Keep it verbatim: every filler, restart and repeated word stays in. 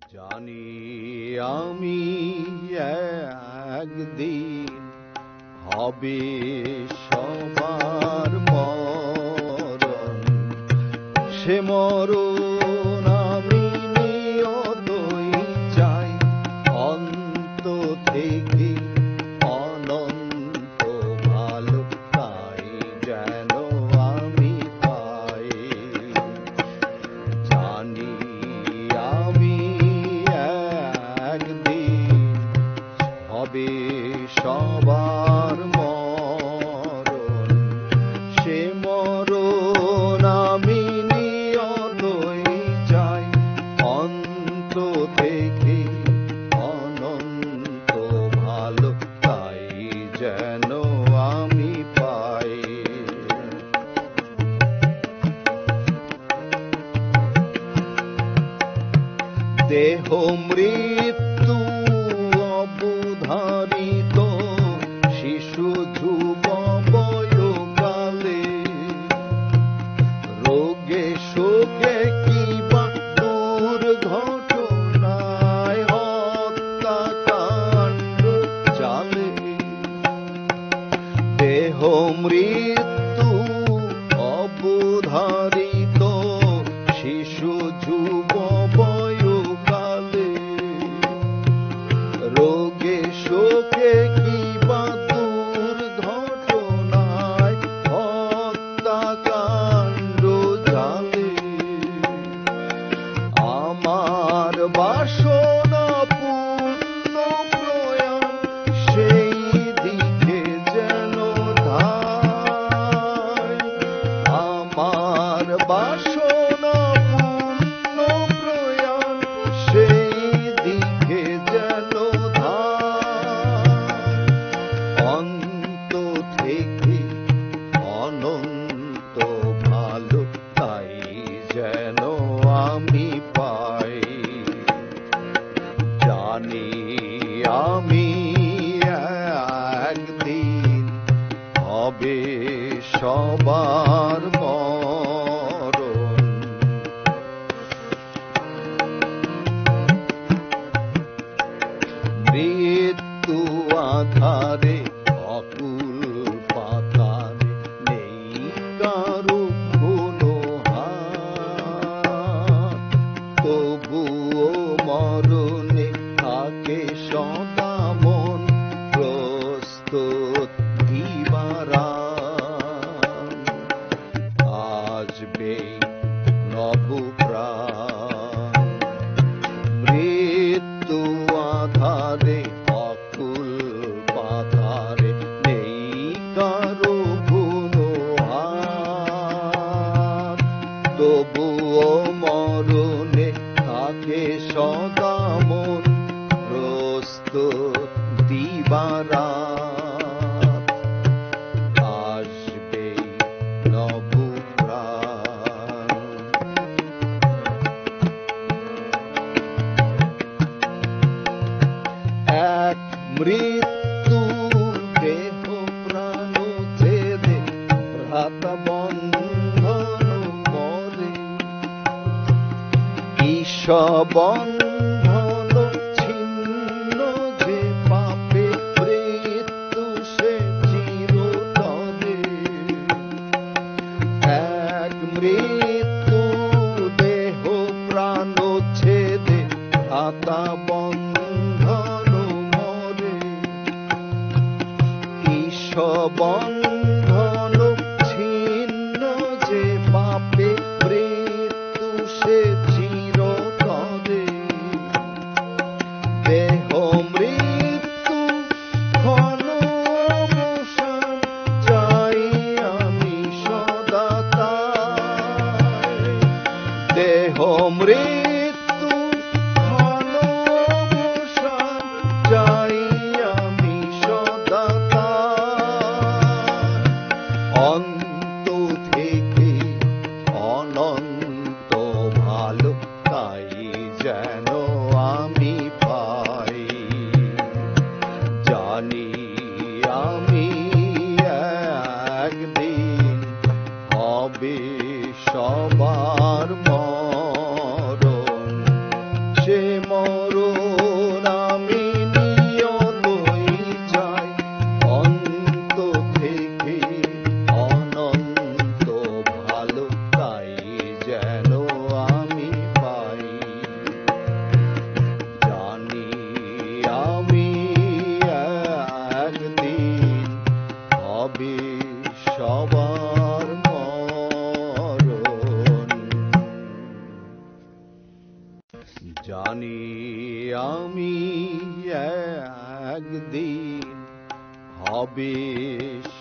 জানি আমি একদিন হবে সবার মরণ, সে মরণ আমি নিয়তই চাই, অন্ত থেকে অনন্ত ভালো তাই যেন আমি পাই। জানি আমি একদিন হবে সবার মরণ, সে মরণ আমি নিয়তই চাই, অন্ত থেকে অনন্ত ভালো তাই যেন আমি পাই। দেহ মৃত্যু অবধারিত শিশু ধ্রুব বয়কালে, রোগে শোকে কিবা দুর্ঘটনায় হত্যাকাণ্ড চালে। দেহ মৃত্যু অবধারিত শিশু ধ্রুব বয়কালে, রোগে শোকে কিবা দুর্ঘটনায় হত্যাকাণ্ড জালে। আমার বাসনা পূর্ণ প্রয়াণ সেই দিকে যেন ধায়, আমার বাসনা পূর্ণ প্রয়াণ সেই দিকে যেন ধায়, অন্ত থেকে অনন্ত ভালো তাই যেন আমি পাই। জানি আমি একদিন হবে সবার মরণ। মৃত্যু আধারে অকুল পাতারে নেই কারো কোনো হাত, তবুও মরণে থাকে সদা মন প্রস্তুত দিবার। আসবে নব প্রাণ, মৃত্যু আধারে অকুল পাথারে নেই কারো কোনো হাত, তবুও মরণে থাকে সদা মন প্রস্তুত দিবার। আসবে নব প্রাণ। এক মৃত্যু দেহ প্রাণ ছেদে ভ্রাত বন্ধন মরে, ঈশ বন্ধন ছিন্ন যে পাপে মৃত্যু সে চিরতরে। এক মৃত্যু দেহ প্রাণ ছেদে ভ্রাতা বন্ধন মরে, ঈশ বন্ধন ছিন্ন যে পাপে মৃত্যু সে চিরতরে। দেহ মৃত্যু ক্ষণ অবসান চাই আমি সদা তাই। দেহ মৃত্যু ক্ষণ অবসান চাই আমি সদা তাই, অন্ত থেকে অনন্ত ভালো তাই যেন আমি পাই। জানি আমি একদিন হবে সবার মরণ, সে মরণ আমি নিয়তই চাই, অন্ত থেকে অনন্ত ভালো তাই যেন আমি পাই। জানি আমি একদিন হবে সবার মরণ, জানি আমি একদিন হবে